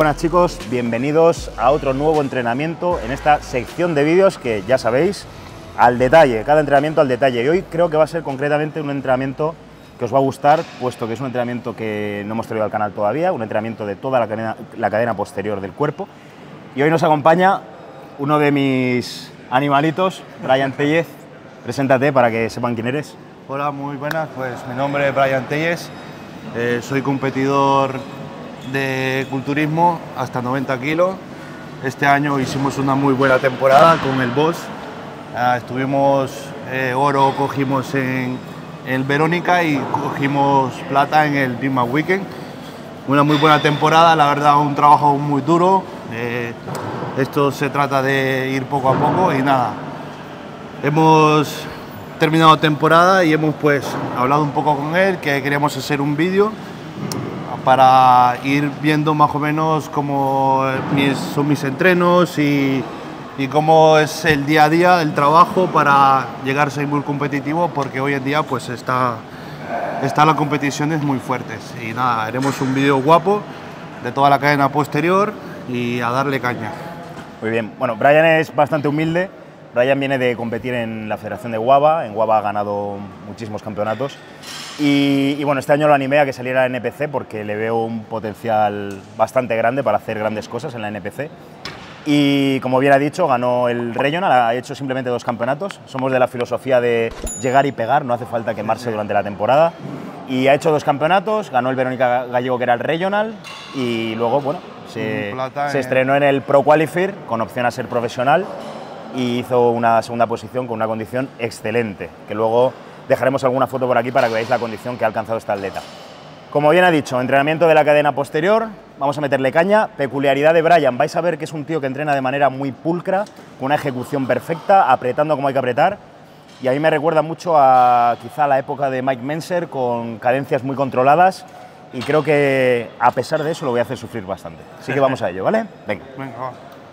buenas chicos, bienvenidos a otro nuevo entrenamiento en esta sección de vídeos que ya sabéis, al detalle, cada entrenamiento al detalle. Y hoy creo que va a ser concretamente un entrenamiento que os va a gustar, puesto que es un entrenamiento que no hemos traído al canal todavía, un entrenamiento de toda la cadena posterior del cuerpo. Y hoy nos acompaña uno de mis animalitos, Brian Tellez. Preséntate para que sepan quién eres. Hola, muy buenas, pues mi nombre es Brian Tellez, soy competidor de culturismo hasta 90 kilos. Este año hicimos una muy buena temporada con el Boss, estuvimos oro, cogimos en Verónica y cogimos plata en el Dream Weekend. Una muy buena temporada, la verdad, un trabajo muy duro. Esto se trata de ir poco a poco y nada. Hemos terminado temporada y hemos pues hablado un poco con él que queríamos hacer un vídeo para ir viendo más o menos cómo son mis entrenos y cómo es el día a día, el trabajo para llegar a ser muy competitivo, porque hoy en día pues están las competiciones muy fuertes. Y nada, haremos un vídeo guapo de toda la cadena posterior y a darle caña. Muy bien, bueno, Brian es bastante humilde. Brian viene de competir en la Federación de WABA, en WABA ha ganado muchísimos campeonatos y bueno, este año lo animé a que saliera a la NPC porque le veo un potencial bastante grande para hacer grandes cosas en la NPC. Y como bien ha dicho, ganó el Regional, ha hecho simplemente 2 campeonatos. Somos de la filosofía de llegar y pegar, no hace falta quemarse durante la temporada. Y ha hecho 2 campeonatos, ganó el Verónica Gallego, que era el Regional, y luego, bueno, se estrenó en el Pro Qualifier con opción a ser profesional y hizo una segunda posición con una condición excelente, que luego dejaremos alguna foto por aquí para que veáis la condición que ha alcanzado esta atleta. Como bien ha dicho, entrenamiento de la cadena posterior, vamos a meterle caña. Peculiaridad de Brian, vais a ver que es un tío que entrena de manera muy pulcra, con una ejecución perfecta, apretando como hay que apretar, y a mí me recuerda mucho a quizá la época de Mike Menser, con cadencias muy controladas, y creo que a pesar de eso lo voy a hacer sufrir bastante. Así que vamos a ello, ¿vale? Venga. Venga, va.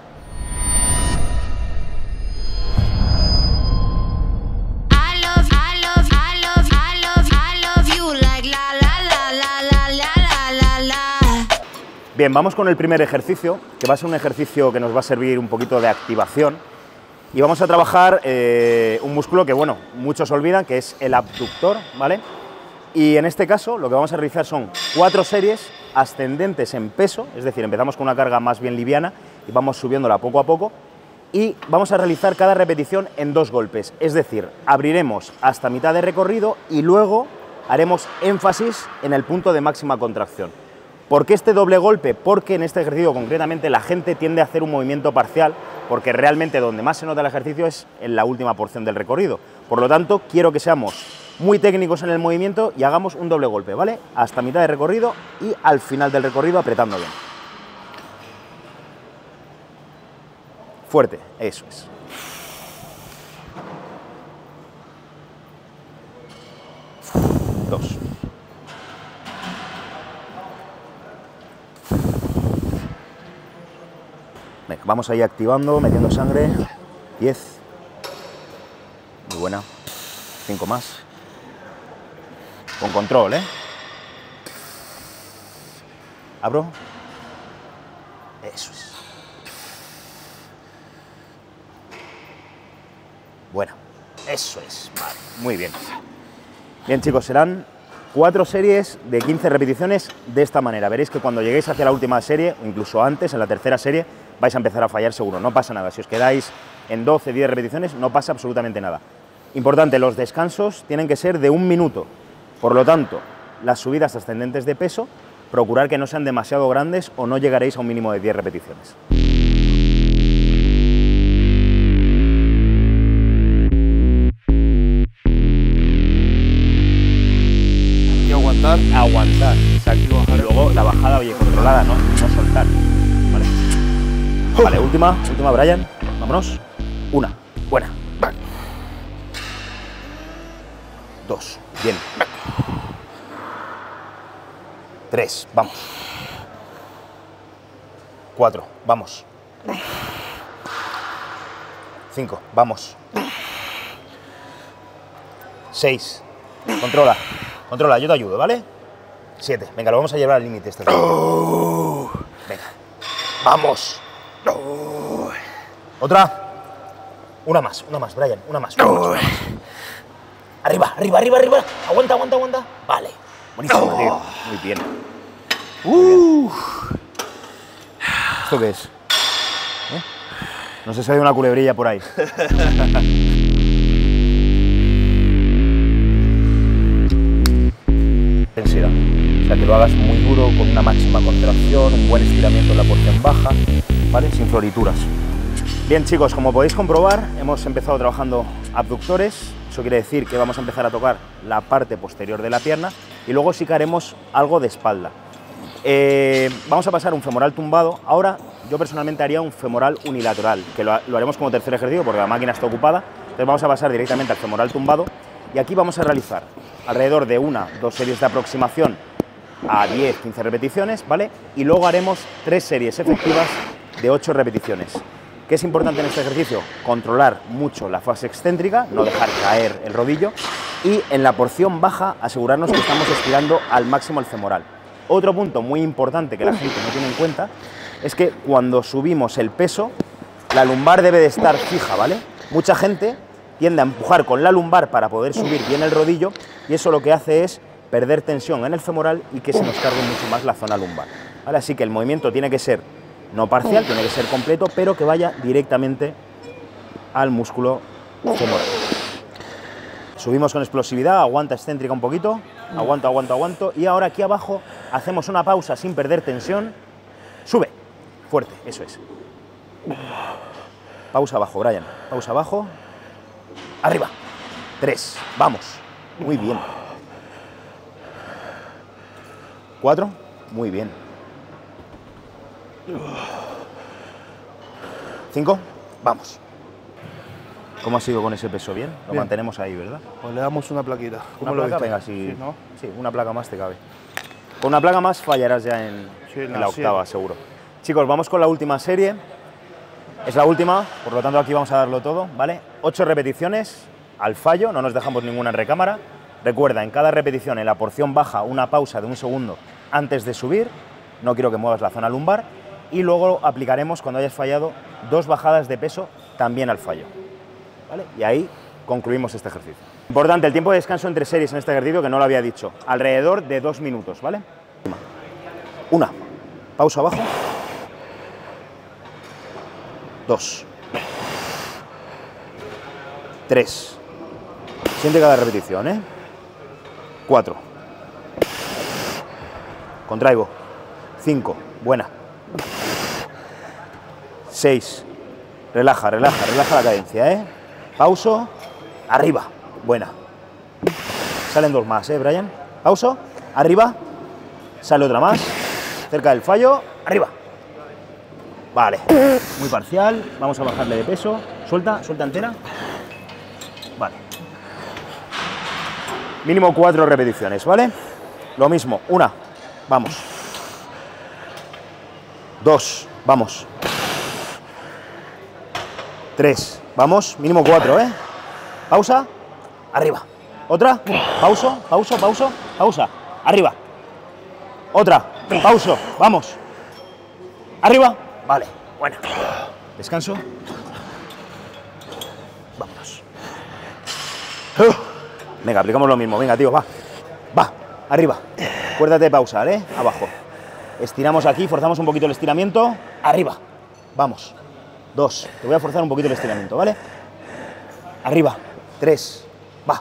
Bien, vamos con el primer ejercicio, que va a ser un ejercicio que nos va a servir un poquito de activación y vamos a trabajar un músculo que, bueno, muchos olvidan, que es el abductor, ¿vale? Y en este caso lo que vamos a realizar son 4 series ascendentes en peso, es decir, empezamos con una carga más bien liviana y vamos subiéndola poco a poco y vamos a realizar cada repetición en 2 golpes, es decir, abriremos hasta mitad de recorrido y luego haremos énfasis en el punto de máxima contracción. ¿Por qué este doble golpe? Porque en este ejercicio concretamente la gente tiende a hacer un movimiento parcial, porque realmente donde más se nota el ejercicio es en la última porción del recorrido. Por lo tanto, quiero que seamos muy técnicos en el movimiento y hagamos un doble golpe, ¿vale? Hasta mitad de recorrido y al final del recorrido apretando bien. Fuerte, eso es. Dos. Venga, vamos ahí activando, metiendo sangre. 10. Muy buena. 5 más. Con control, ¿eh? Abro. Eso es. Bueno, eso es. Vale, muy bien. Bien, chicos, serán 4 series de 15 repeticiones de esta manera. Veréis que cuando lleguéis hacia la última serie, o incluso antes, en la tercera serie, vais a empezar a fallar seguro, no pasa nada. Si os quedáis en 12, 10 repeticiones, no pasa absolutamente nada. Importante, los descansos tienen que ser de 1 minuto. Por lo tanto, las subidas ascendentes de peso, procurar que no sean demasiado grandes o no llegaréis a un mínimo de 10 repeticiones. Y aguantar. Aguantar, exacto. Y luego la bajada, oye, controlada, no soltar. Vale. Vale, última, Brian. Vámonos. 1, buena. 2, bien. 3, vamos. 4, vamos. 5, vamos. 6, controla, yo te ayudo, ¿vale? 7, venga, lo vamos a llevar al límite. Venga. ¡Vamos! Otra. Una más, Brian, una más. Arriba, arriba, arriba, arriba. Aguanta, aguanta, aguanta. Vale. Buenísimo, tío. Muy bien. ¿Esto qué es? No sé si hay una culebrilla por ahí. Intensidad. O sea, que lo hagas muy duro, con una máxima contracción, un buen estiramiento en la porción baja, ¿vale? Sin florituras. Bien, chicos, como podéis comprobar, hemos empezado trabajando abductores. Eso quiere decir que vamos a empezar a tocar la parte posterior de la pierna y luego sí que haremos algo de espalda. Vamos a pasar un femoral tumbado. Ahora yo personalmente haría un femoral unilateral, que lo haremos como tercer ejercicio porque la máquina está ocupada. Entonces vamos a pasar directamente al femoral tumbado y aquí vamos a realizar alrededor de 1-2 series de aproximación a 10-15 repeticiones, ¿vale? Y luego haremos 3 series efectivas de 8 repeticiones. ¿Qué es importante en este ejercicio? Controlar mucho la fase excéntrica, no dejar caer el rodillo y en la porción baja asegurarnos que estamos estirando al máximo el femoral. Otro punto muy importante que la gente no tiene en cuenta es que cuando subimos el peso, la lumbar debe de estar fija, ¿vale? Mucha gente tiende a empujar con la lumbar para poder subir bien el rodillo y eso lo que hace es perder tensión en el femoral y que se nos cargue mucho más la zona lumbar, ¿vale? Así que el movimiento tiene que ser no parcial, tiene que ser completo, pero que vaya directamente al músculo femoral. Subimos con explosividad, aguanta excéntrica un poquito, aguanto, aguanto, aguanto, y ahora aquí abajo hacemos una pausa sin perder tensión, sube, fuerte, eso es. Pausa abajo, Brian, pausa abajo, arriba, 3, vamos, muy bien. 4, muy bien. 5, vamos. ¿Cómo ha sido con ese peso? ¿Bien? Lo mantenemos ahí, ¿verdad? Pues le damos una plaquita. ¿Una placa? Venga, sí, ¿no? Sí, una placa más te cabe. Con una placa más fallarás ya en la octava, seguro. Chicos, vamos con la última serie. Es la última, por lo tanto aquí vamos a darlo todo, ¿vale? 8 repeticiones al fallo, no nos dejamos ninguna en recámara. Recuerda, en cada repetición, en la porción baja, una pausa de 1 segundo antes de subir. No quiero que muevas la zona lumbar. Y luego aplicaremos, cuando hayas fallado, 2 bajadas de peso también al fallo, ¿vale? Y ahí concluimos este ejercicio. Importante, el tiempo de descanso entre series en este ejercicio, que no lo había dicho, alrededor de 2 minutos, ¿vale? 1, pausa abajo, 2, 3, siente cada repetición, ¿eh? 4, contraigo, 5, buena. 6, relaja, relaja, relaja la cadencia, ¿eh? Pauso, arriba, buena. Salen 2 más, ¿eh, Brian? Pauso, arriba, sale otra más, cerca del fallo, arriba. Vale, muy parcial, vamos a bajarle de peso, suelta, suelta entera. Vale. Mínimo 4 repeticiones, ¿vale? Lo mismo, 1, vamos. 2, vamos. 3, vamos, mínimo 4, ¿eh? Pausa, arriba. Otra, pauso, pauso, pauso, pausa, arriba. Otra, pauso, vamos. Arriba, vale, bueno. Descanso. Vámonos. Venga, aplicamos lo mismo, venga, tío, va. Va, arriba. Acuérdate de pausar, ¿eh? Abajo. Estiramos aquí, forzamos un poquito el estiramiento. Arriba, vamos. 2, te voy a forzar un poquito el estiramiento, ¿vale? Arriba, 3, va.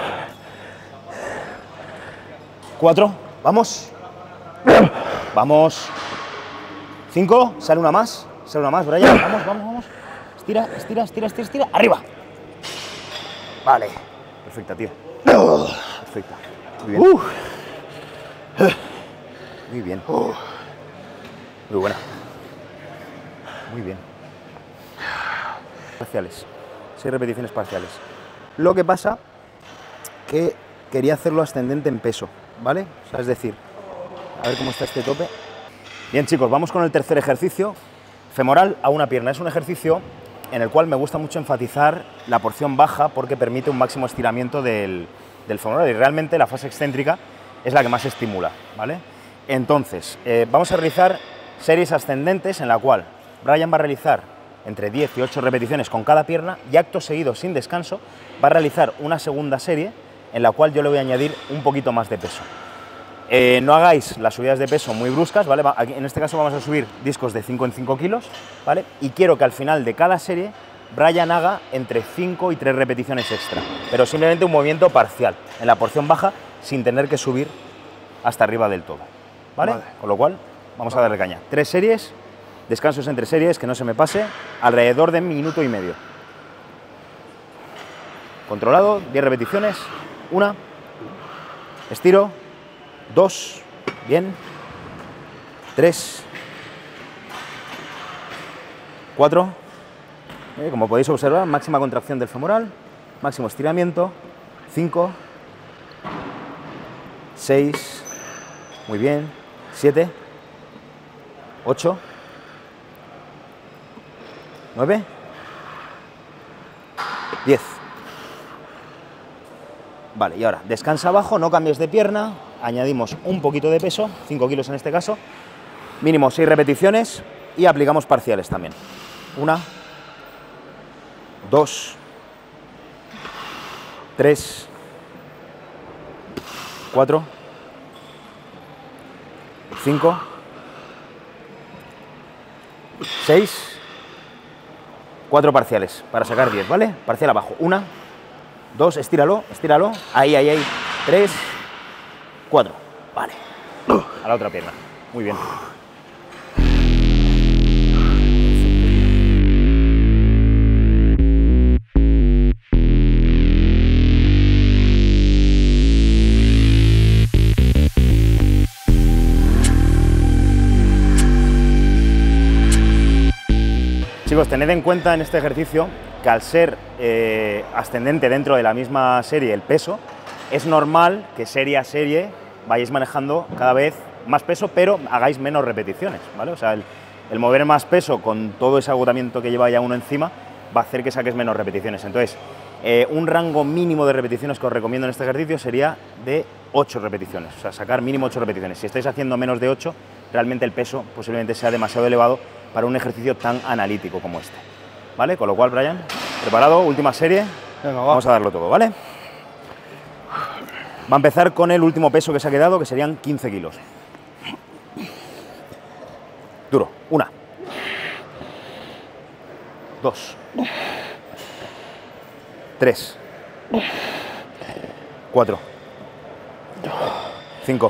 4, vamos. Vamos. 5, sale una más, Brian. Vamos, vamos, vamos. Estira, estira, estira, estira, estira. Arriba. Vale. Perfecta, tío. Perfecta. Muy bien. Muy bien. Muy buena. Muy bien. Parciales. 6 repeticiones parciales. Lo que pasa que quería hacerlo ascendente en peso, ¿vale? O sea, es decir, a ver cómo está este tope. Bien, chicos, vamos con el tercer ejercicio. Femoral a una pierna. Es un ejercicio en el cual me gusta mucho enfatizar la porción baja porque permite un máximo estiramiento del femoral y realmente la fase excéntrica es la que más estimula, ¿vale? Entonces, vamos a realizar series ascendentes en la cual Brian va a realizar entre 10 y 8 repeticiones con cada pierna y acto seguido, sin descanso, va a realizar una segunda serie en la cual yo le voy a añadir un poquito más de peso. No hagáis las subidas de peso muy bruscas, ¿vale? Aquí, en este caso vamos a subir discos de 5 en 5 kilos, ¿vale? Y quiero que al final de cada serie Brian haga entre 5 y 3 repeticiones extra, pero simplemente un movimiento parcial, en la porción baja, sin tener que subir hasta arriba del todo, ¿vale? Con lo cual, vamos a darle caña. 3 series, descansos entre series, que no se me pase, alrededor de 1,5 minutos. Controlado, 10 repeticiones, 1, estiro, 2, bien, 3, 4, como podéis observar, máxima contracción del femoral, máximo estiramiento, 5, 6, muy bien, 7, 8, 9, 10. Vale, y ahora, descansa abajo, no cambies de pierna, añadimos un poquito de peso, 5 kilos en este caso, mínimo 6 repeticiones y aplicamos parciales también. 1, 2, 3, 4, 5, 6, 4 parciales para sacar 10, ¿vale? Parcial abajo, 1, 2, estíralo, estíralo, ahí, 3, 4, vale, a la otra pierna, muy bien. Chicos, tened en cuenta en este ejercicio que al ser ascendente dentro de la misma serie el peso, es normal que serie a serie vayáis manejando cada vez más peso, pero hagáis menos repeticiones, ¿vale? O sea, el mover más peso con todo ese agotamiento que lleva ya uno encima va a hacer que saques menos repeticiones. Entonces, un rango mínimo de repeticiones que os recomiendo en este ejercicio sería de 8 repeticiones, o sea, sacar mínimo 8 repeticiones. Si estáis haciendo menos de 8, realmente el peso posiblemente sea demasiado elevado para un ejercicio tan analítico como este, ¿vale? Con lo cual, Brian, preparado, última serie. Venga, vamos a darlo todo, ¿vale? Va a empezar con el último peso que se ha quedado, que serían 15 kilos. Duro. 1, 2, 3, 4, 5,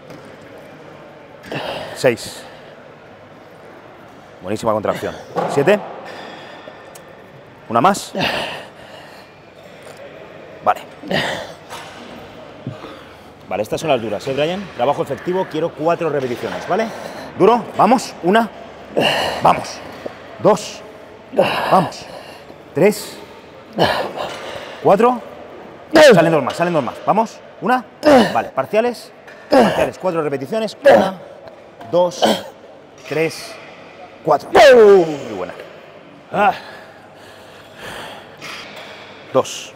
6. Buenísima contracción. 7. Una más. Vale. Vale, estas son las duras, ¿eh, Brian? Trabajo efectivo, quiero 4 repeticiones, ¿vale? Duro, vamos. 1, vamos. 2, vamos. 3, 4. Salen 2 más, Vamos. 1, vale, parciales. Parciales, 4 repeticiones. 1, 2, 3, 4. Muy buena. 2,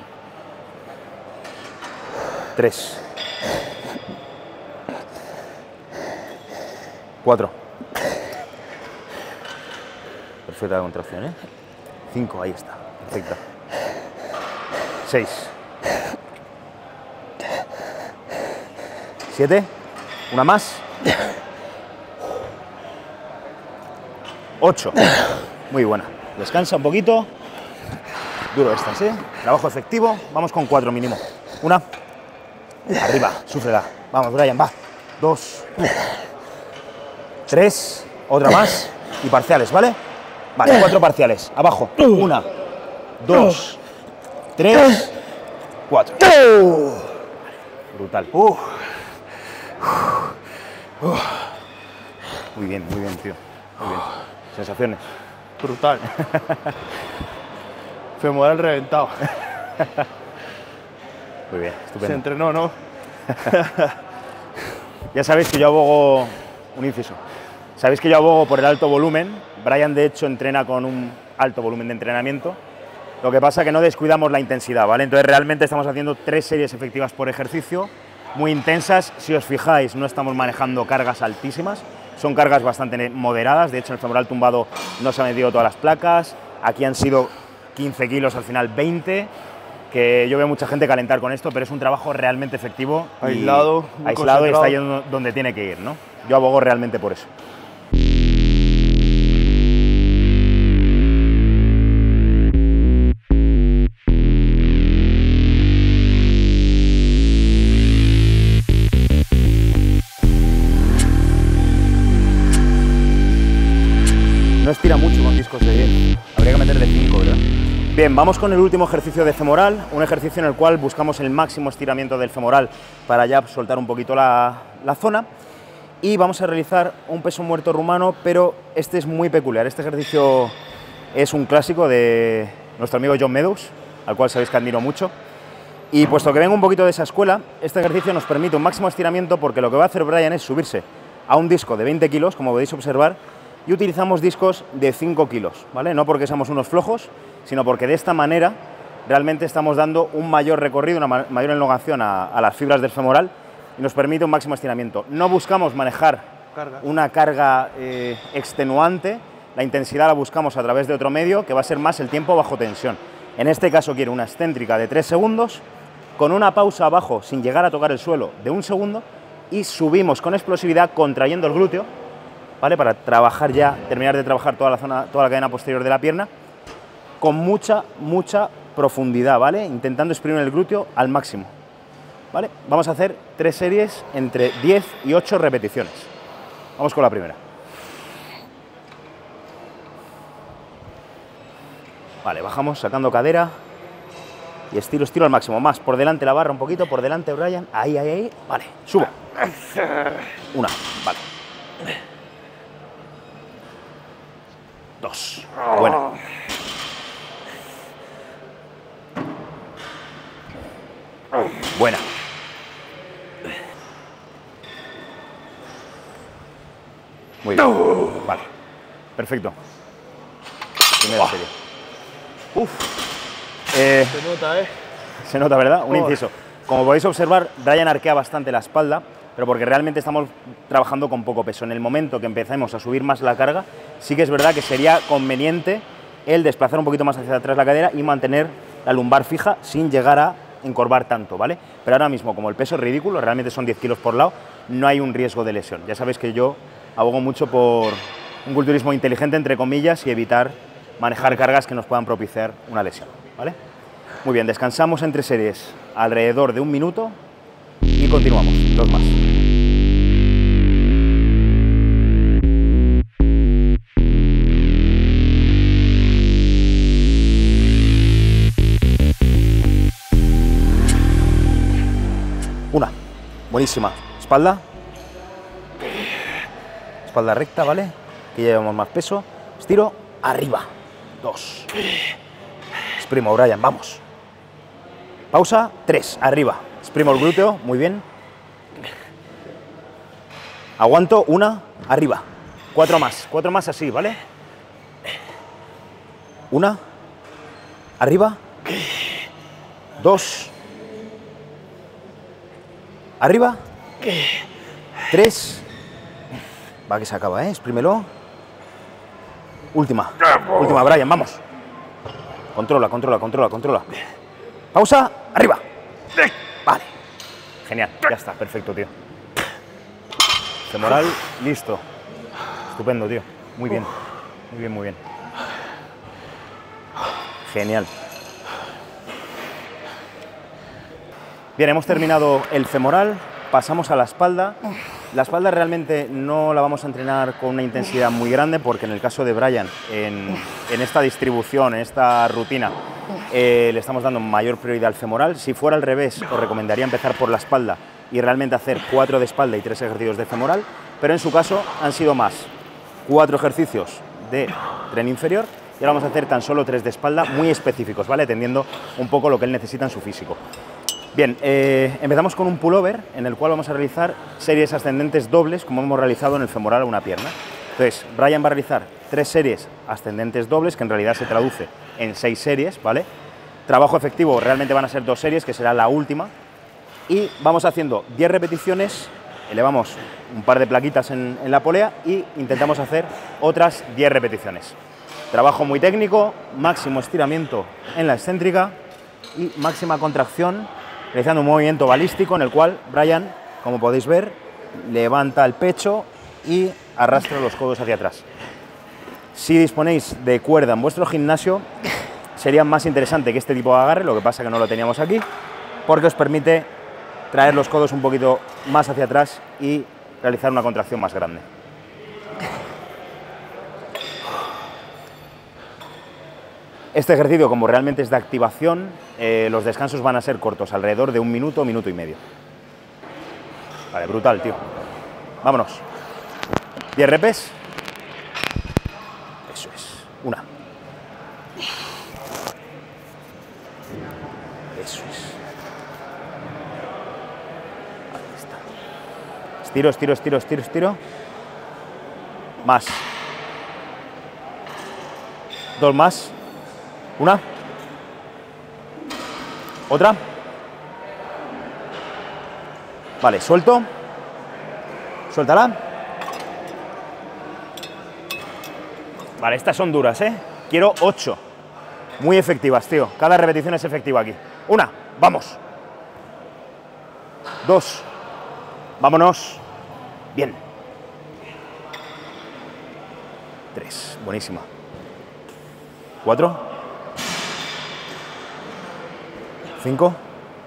3, 4. Perfecta la contracción, ¿eh? 5, ahí está. Perfecta. 6. 7. Una más. 8. Muy buena. Descansa un poquito. Duro estas, ¿eh? Trabajo efectivo. Vamos con 4 mínimo. 1. Arriba. Súfrela. Vamos, Brian, va. 2. 3. Otra más. Y parciales, ¿vale? Vale, 4 parciales. Abajo. 1, 2, 3, 4. Brutal. Muy bien, tío. Muy bien. Sensaciones. Brutal. Femoral reventado. Muy bien, estupendo. Se entrenó, ¿no? Ya sabéis que yo abogo, un inciso, sabéis que yo abogo por el alto volumen. Brian, de hecho, entrena con un alto volumen de entrenamiento. Lo que pasa es que no descuidamos la intensidad, ¿vale? Entonces, realmente estamos haciendo 3 series efectivas por ejercicio, muy intensas. Si os fijáis, no estamos manejando cargas altísimas, Son cargas bastante moderadas, de hecho en el femoral tumbado no se han metido todas las placas, aquí han sido 15 kilos, al final 20, que yo veo mucha gente calentar con esto, pero es un trabajo realmente efectivo, aislado y está yendo donde tiene que ir, ¿no? Yo abogo realmente por eso. No estira mucho con discos de 10, habría que meter de 5, ¿verdad? Bien, vamos con el último ejercicio de femoral, un ejercicio en el cual buscamos el máximo estiramiento del femoral para ya soltar un poquito la zona, y vamos a realizar un peso muerto rumano, pero este es muy peculiar. Este ejercicio es un clásico de nuestro amigo John Meadows, al cual sabéis que admiro mucho, y puesto que vengo un poquito de esa escuela, este ejercicio nos permite un máximo estiramiento porque lo que va a hacer Brian es subirse a un disco de 20 kilos, como podéis observar, y utilizamos discos de 5 kilos, ¿vale? No porque seamos unos flojos, sino porque de esta manera realmente estamos dando un mayor recorrido, una mayor elongación a las fibras del femoral y nos permite un máximo estiramiento. No buscamos manejar una carga extenuante, la intensidad la buscamos a través de otro medio, que va a ser más el tiempo bajo tensión. En este caso quiero una excéntrica de 3 segundos, con una pausa abajo sin llegar a tocar el suelo de 1 segundo, y subimos con explosividad contrayendo el glúteo, ¿vale? Para trabajar ya, terminar de trabajar toda la cadena posterior de la pierna, con mucha profundidad, ¿vale? Intentando exprimir el glúteo al máximo, ¿vale? Vamos a hacer 3 series entre 10 y 8 repeticiones. Vamos con la primera. Vale, bajamos sacando cadera y estiro al máximo. Más por delante la barra, un poquito por delante, Brian. Ahí. Vale, subo. Una, vale. 2. Buena. Buena. Muy bien. Vale. Perfecto. Primera serie. Uf. Se nota, ¿eh? Se nota, ¿verdad? Un inciso. Como podéis observar, Brian arquea bastante la espalda, pero porque realmente estamos trabajando con poco peso. En el momento que empecemos a subir más la carga, sí que es verdad que sería conveniente el desplazar un poquito más hacia atrás la cadera y mantener la lumbar fija sin llegar a encorvar tanto, ¿vale? Pero ahora mismo, como el peso es ridículo, realmente son 10 kilos por lado, no hay un riesgo de lesión. Ya sabéis que yo abogo mucho por un culturismo inteligente, entre comillas, y evitar manejar cargas que nos puedan propiciar una lesión, ¿vale? Muy bien, descansamos entre series alrededor de 1 minuto y continuamos. 2 más. Una. Buenísima. Espalda. Espalda recta, ¿vale? Aquí ya llevamos más peso. Estiro. Arriba. 2. Exprimo, Brian, vamos. Pausa. 3. Arriba. Exprimo el glúteo. Muy bien. Aguanto. 1. Arriba. 4 más. 4 más así, ¿vale? 1. Arriba. 2. Arriba. 3. Va que se acaba, ¿eh? Exprímelo. Última, Brian, vamos. Controla. Pausa, arriba. Vale. Genial, ya está, perfecto, tío. Femoral, listo. Estupendo, tío. Muy bien. Genial. Bien, hemos terminado el femoral, pasamos a la espalda. La espalda realmente no la vamos a entrenar con una intensidad muy grande porque en el caso de Brian, en esta distribución, en esta rutina, le estamos dando mayor prioridad al femoral. Si fuera al revés, os recomendaría empezar por la espalda y realmente hacer 4 de espalda y 3 ejercicios de femoral, pero en su caso han sido más 4 ejercicios de tren inferior y ahora vamos a hacer tan solo 3 de espalda muy específicos, ¿vale? Atendiendo un poco lo que él necesita en su físico. Bien, empezamos con un pullover en el cual vamos a realizar series ascendentes dobles como hemos realizado en el femoral a una pierna. Entonces, Brian va a realizar 3 series ascendentes dobles, que en realidad se traduce en 6 series, ¿vale? Trabajo efectivo realmente van a ser 2 series, que será la última. Y vamos haciendo 10 repeticiones elevamos un par de plaquitas en la polea y intentamos hacer otras 10 repeticiones. Trabajo muy técnico, máximo estiramiento en la excéntrica y máxima contracción, realizando un movimiento balístico en el cual Brian, como podéis ver, levanta el pecho y arrastra los codos hacia atrás. Si disponéis de cuerda en vuestro gimnasio, sería más interesante que este tipo de agarre, lo que pasa que no lo teníamos aquí, porque os permite traer los codos un poquito más hacia atrás y realizar una contracción más grande. Este ejercicio, como realmente es de activación, los descansos van a ser cortos, alrededor de 1 minuto, minuto y medio. Vale, brutal, tío. Vámonos. 10 repes. Eso es. Una. Eso es. Ahí está. Estiro, estiro, estiro, estiro, estiro. Más. 2 más. Una. Otra. Vale, suelto. Suéltala. Vale, estas son duras, ¿eh? Quiero 8. Muy efectivas, tío. Cada repetición es efectiva aquí. Una. Vamos. 2. Vámonos. Bien. 3. Buenísima. 4. 5,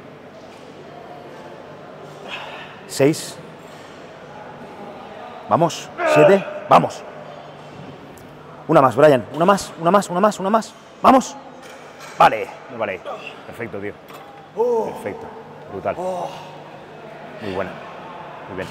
6, vamos, 7, vamos. Una más, Brian, una más, una más, una más, una más, vamos. Vale, me vale. Perfecto, tío. Perfecto, brutal. Muy buena, muy bien.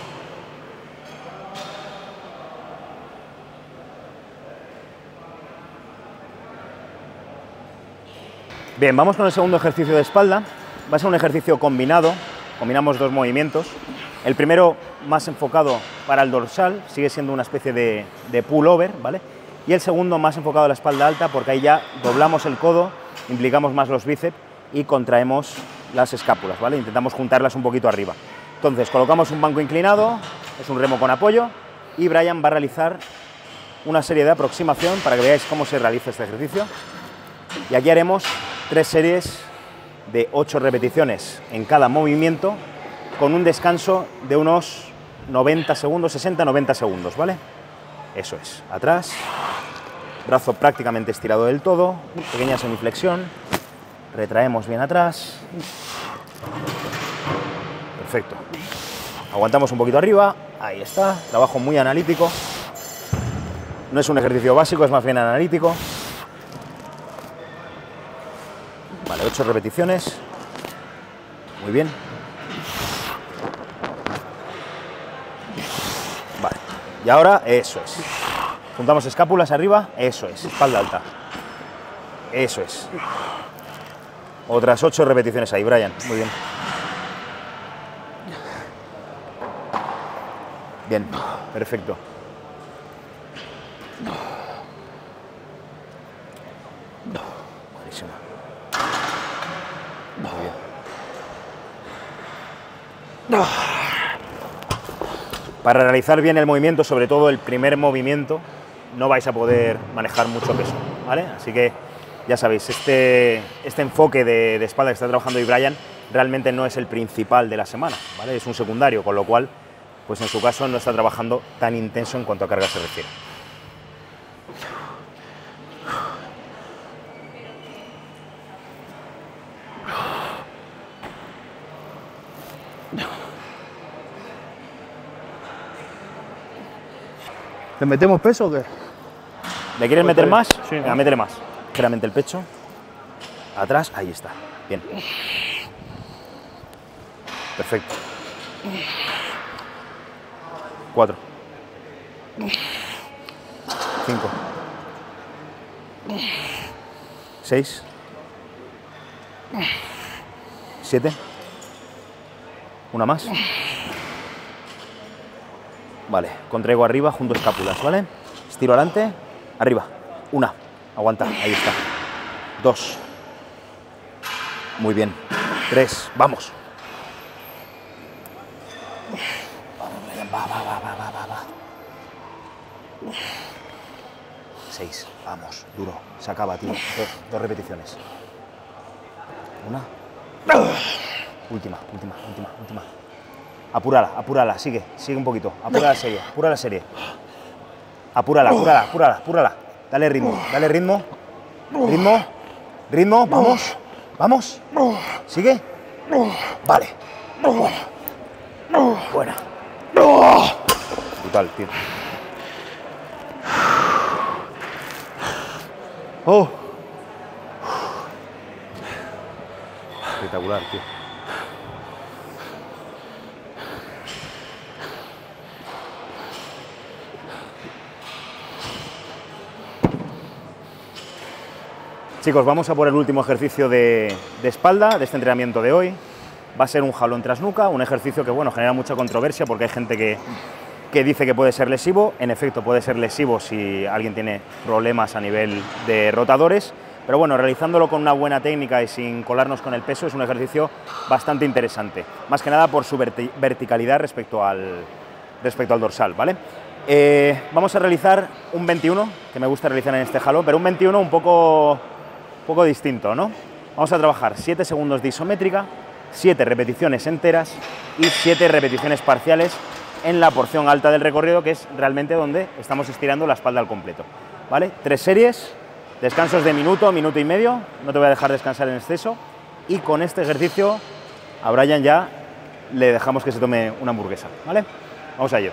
Bien, vamos con el segundo ejercicio de espalda. Va a ser un ejercicio combinado, combinamos 2 movimientos. El primero más enfocado para el dorsal, sigue siendo una especie de pullover, ¿vale? Y el segundo más enfocado a la espalda alta, porque ahí ya doblamos el codo, implicamos más los bíceps y contraemos las escápulas, ¿vale? Intentamos juntarlas un poquito arriba. Entonces, colocamos un banco inclinado, es un remo con apoyo, y Brian va a realizar una serie de aproximación para que veáis cómo se realiza este ejercicio. Y aquí haremos 3 series de 8 repeticiones en cada movimiento, con un descanso de unos 90 segundos, 60-90 segundos, ¿vale? Eso es, atrás, brazo prácticamente estirado del todo, pequeña semiflexión, retraemos bien atrás, perfecto, aguantamos un poquito arriba, ahí está, trabajo muy analítico, no es un ejercicio básico, es más bien analítico. Vale, 8 repeticiones, muy bien. Vale, y ahora eso es. Juntamos escápulas arriba, eso es, espalda alta. Eso es. Otras 8 repeticiones ahí, Brian, muy bien. Bien, perfecto. Buenísimo. Muy bien. Para realizar bien el movimiento, sobre todo el primer movimiento, no vais a poder manejar mucho peso, ¿vale? Así que ya sabéis, este enfoque de espalda que está trabajando hoy Brian realmente no es el principal de la semana, ¿vale? Es un secundario, con lo cual, pues en su caso no está trabajando tan intenso en cuanto a carga se refiere. ¿Le metemos peso o qué? ¿Le quieres meter más? Sí. Venga, métele más. Ligeramente el pecho. Atrás, ahí está. Bien. Perfecto. 4. 5. 6. 7. Una más. Vale, contraigo arriba, junto escápulas, ¿vale? Estiro adelante, arriba. 1. Aguanta, ahí está. 2. Muy bien. 3. Vamos. Vamos, 6, vamos, duro, se acaba, tío. Dos repeticiones. Una. Última. Apúrala, sigue un poquito. Apura la serie. Apúrala. Dale ritmo. Ritmo, vamos. Sigue. Vale. Buena. Brutal, tío. Oh. Espectacular, tío. Chicos, vamos a por el último ejercicio de espalda de este entrenamiento de hoy. Va a ser un jalón tras nuca, un ejercicio que bueno, genera mucha controversia porque hay gente que dice que puede ser lesivo. En efecto, puede ser lesivo si alguien tiene problemas a nivel de rotadores, pero bueno, realizándolo con una buena técnica y sin colarnos con el peso es un ejercicio bastante interesante, más que nada por su verticalidad respecto al dorsal, ¿vale? Vamos a realizar un 21, que me gusta realizar en este jalón, pero un 21 un poco distinto, ¿no? Vamos a trabajar 7 segundos de isométrica, 7 repeticiones enteras y 7 repeticiones parciales en la porción alta del recorrido, que es realmente donde estamos estirando la espalda al completo, ¿vale? 3 series, descansos de minuto y medio, no te voy a dejar descansar en exceso, y con este ejercicio a Brian ya le dejamos que se tome una hamburguesa, ¿vale? Vamos a ello.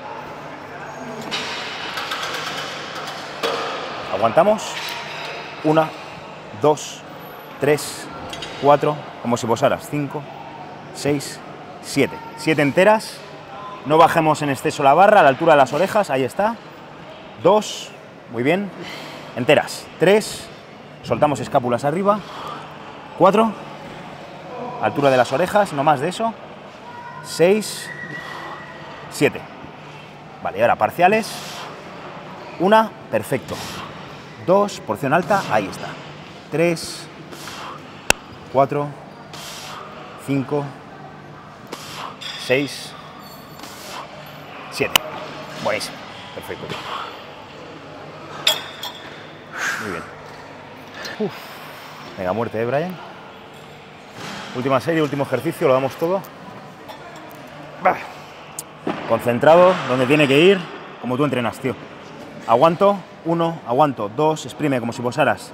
Aguantamos. 1, 2, 3, 4, como si posaras. 5, 6, 7. 7 enteras. No bajemos en exceso la barra a la altura de las orejas. Ahí está. 2, muy bien. Enteras. 3, soltamos escápulas arriba. 4, altura de las orejas, no más de eso. 6, 7. Vale, y ahora parciales. 1, perfecto. 2, porción alta, ahí está. 3, 4, 5, 6, 7. Buenísimo, perfecto. Muy bien. Venga, muerte, Brian. Última serie, último ejercicio, lo damos todo. Concentrado, donde tiene que ir, como tú entrenas, tío. Aguanto, 1, aguanto, 2, exprime como si posaras.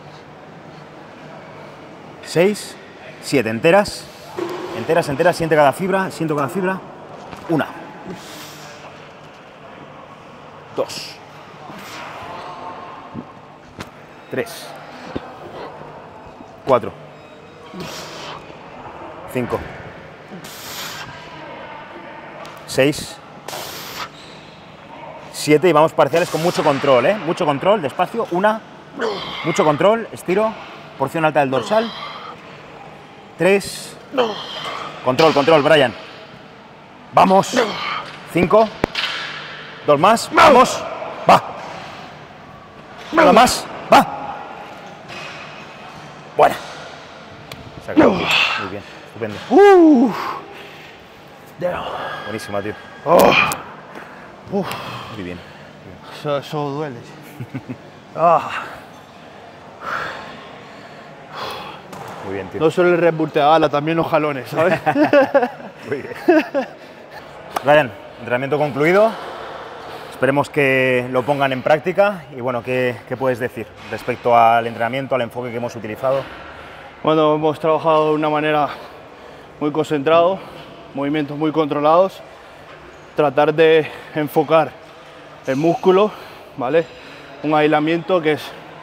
6, 7, enteras, siente cada fibra, siento cada fibra. 1, 2, 3, 4, 5, 6, 7 y vamos parciales con mucho control, ¿eh? Mucho control, despacio, 1, mucho control, estiro, porción alta del dorsal, 3, control, Brian, vamos, 5, 2 más, vamos, va, 1 más, va, buena, se acabó, muy bien, estupendo, buenísima, tío. Muy bien. Eso duele. Muy bien, tío. No solo el Red Bull te da, también los jalones, ¿sabes? Muy bien. Ryan, entrenamiento concluido. Esperemos que lo pongan en práctica. Y bueno, ¿qué puedes decir respecto al entrenamiento, al enfoque que hemos utilizado? Bueno, hemos trabajado de una manera muy concentrada, movimientos muy controlados. Tratar de enfocar el músculo, ¿vale? Un aislamiento que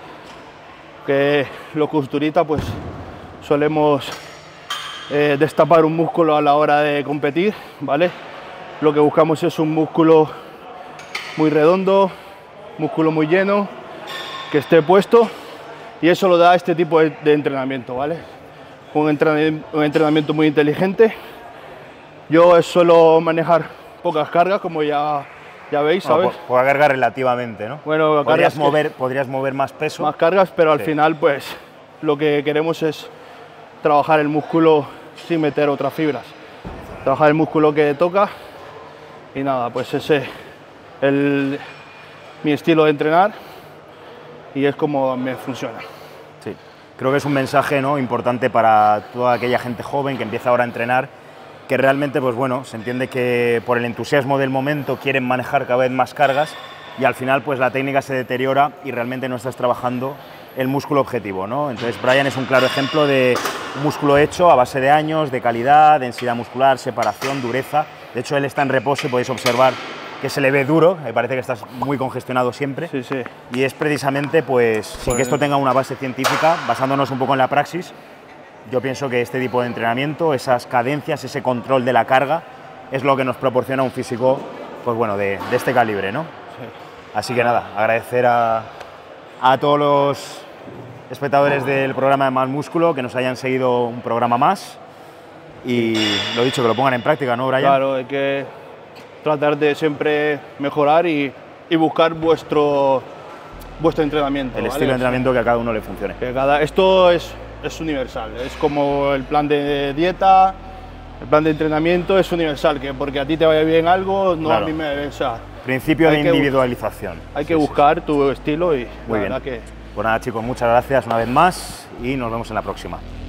los culturistas pues solemos destapar un músculo a la hora de competir, ¿vale? Lo que buscamos es un músculo muy redondo, músculo muy lleno, que esté puesto, y eso lo da este tipo de entrenamiento, ¿vale? Un entrenamiento muy inteligente. Yo suelo manejar pocas cargas, como ya veis, ¿sabes? Poca carga relativamente, ¿no? Bueno, podrías mover más peso. Más cargas, pero al final, pues, lo que queremos es trabajar el músculo sin meter otras fibras. Trabajar el músculo que toca y nada, pues ese, el mi estilo de entrenar y es como me funciona. Sí, creo que es un mensaje, ¿no?, importante para toda aquella gente joven que empieza ahora a entrenar, que realmente, pues bueno, se entiende que por el entusiasmo del momento quieren manejar cada vez más cargas y al final pues la técnica se deteriora y realmente no estás trabajando el músculo objetivo, ¿no? Entonces Brian es un claro ejemplo de un músculo hecho a base de años, de calidad, densidad muscular, separación, dureza. De hecho, él está en reposo y podéis observar que se le ve duro, me parece que estás muy congestionado siempre. Sí, sí. Y es precisamente, pues, sin que esto tenga una base científica, basándonos un poco en la praxis, yo pienso que este tipo de entrenamiento, esas cadencias, ese control de la carga, es lo que nos proporciona un físico, pues bueno, de este calibre, ¿no? Sí. Así que nada, agradecer a todos los espectadores del programa de Más Músculo que nos hayan seguido un programa más y lo dicho, que lo pongan en práctica, ¿no, Brian? Claro, hay que tratar de siempre mejorar y buscar vuestro entrenamiento. El ¿vale? estilo de entrenamiento que a cada uno le funcione. Esto es universal, es como el plan de dieta, el plan de entrenamiento es universal, que porque a ti te vaya bien algo, no Claro. a mí me... O sea, Principio de individualización. Hay que buscar tu estilo y Muy la bien. verdad que... Pues nada, chicos, muchas gracias una vez más y nos vemos en la próxima.